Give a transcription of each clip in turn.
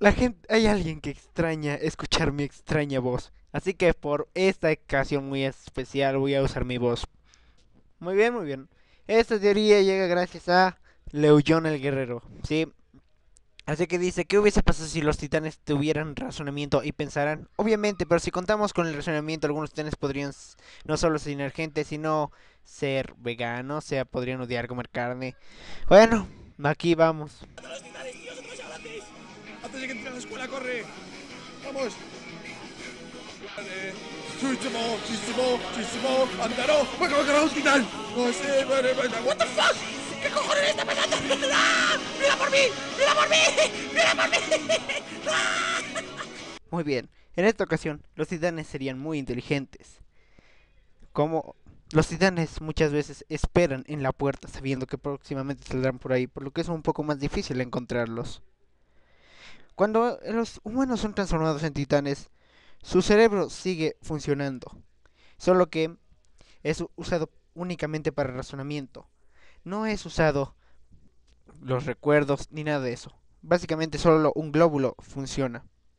hay alguien que extraña escuchar mi extraña voz. Así que por esta ocasión muy especial voy a usar mi voz. Muy bien, muy bien. Esta teoría llega gracias a Leujon el Guerrero, ¿sí? Así que dice, ¿qué hubiese pasado si los titanes tuvieran razonamiento y pensaran? Obviamente, pero si contamos con el razonamiento, algunos titanes podrían no solo ser gente, sino ser veganos, o sea, podrían odiar comer carne. Bueno, aquí vamos. ¡Los titanes, tío! ¡Son demasiado grandes! ¡Antes de que entre a la escuela, corre! ¡Vamos! Vale. ¡Chuchimo! ¡Chisimo! ¡Chisimo! ¡Andaro! ¡Me acaba de cargar un titán! ¡No sé! ¡Vale, vale! ¡What the fuck! ¿Qué cojones está pasando? ¡Ah! ¡Mira por mí! ¡Mira por mí! ¡Mira por mí! ¡Ah! Muy bien, en esta ocasión, los titanes serían muy inteligentes. Como los titanes muchas veces esperan en la puerta sabiendo que próximamente saldrán por ahí, por lo que es un poco más difícil encontrarlos. Cuando los humanos son transformados en titanes, su cerebro sigue funcionando, solo que es usado únicamente para razonamiento. No es usado los recuerdos ni nada de eso. Básicamente solo un glóbulo funciona.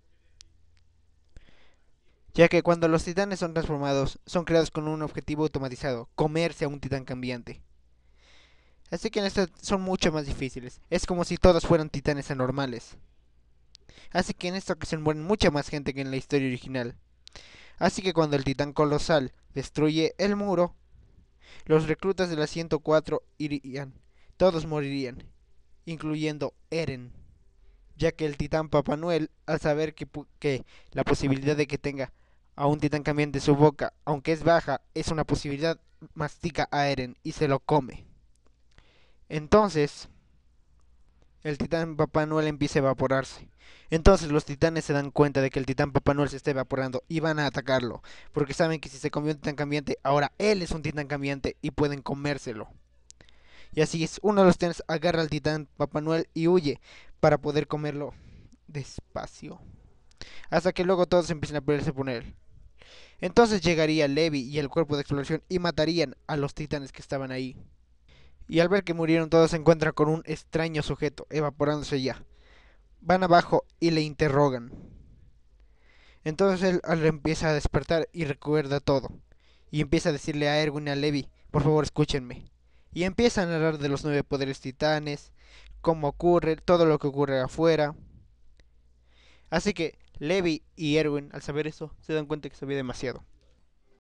Ya que cuando los titanes son transformados, son creados con un objetivo automatizado, comerse a un titán cambiante. Así que en esta son mucho más difíciles. Es como si todos fueran titanes anormales. Así que en esta ocasión mueren mucha más gente que en la historia original. Así que cuando el titán colosal destruye el muro, los reclutas de la 104 irían. Todos morirían, incluyendo Eren. Ya que el titán Papá Noel, al saber que la posibilidad de que tenga a un titán cambiante en su boca, aunque es baja, es una posibilidad, mastica a Eren y se lo come. Entonces, el titán Papá Noel empieza a evaporarse. Entonces los titanes se dan cuenta de que el titán Papá Noel se está evaporando y van a atacarlo, porque saben que si se comió un titán cambiante, ahora él es un titán cambiante y pueden comérselo. Y así es, uno de los titanes agarra al titán Papá Noel y huye para poder comerlo despacio. Hasta que luego todos empiezan a pelearse por él. Entonces llegaría Levi y el cuerpo de exploración y matarían a los titanes que estaban ahí. Y al ver que murieron todos se encuentran con un extraño sujeto, evaporándose ya. Van abajo y le interrogan. Entonces él empieza a despertar y recuerda todo. Y empieza a decirle a Erwin y a Levi, por favor escúchenme. Y empieza a narrar de los 9 poderes titanes, cómo ocurre, todo lo que ocurre afuera. Así que Levi y Erwin, al saber eso, se dan cuenta que sabía demasiado.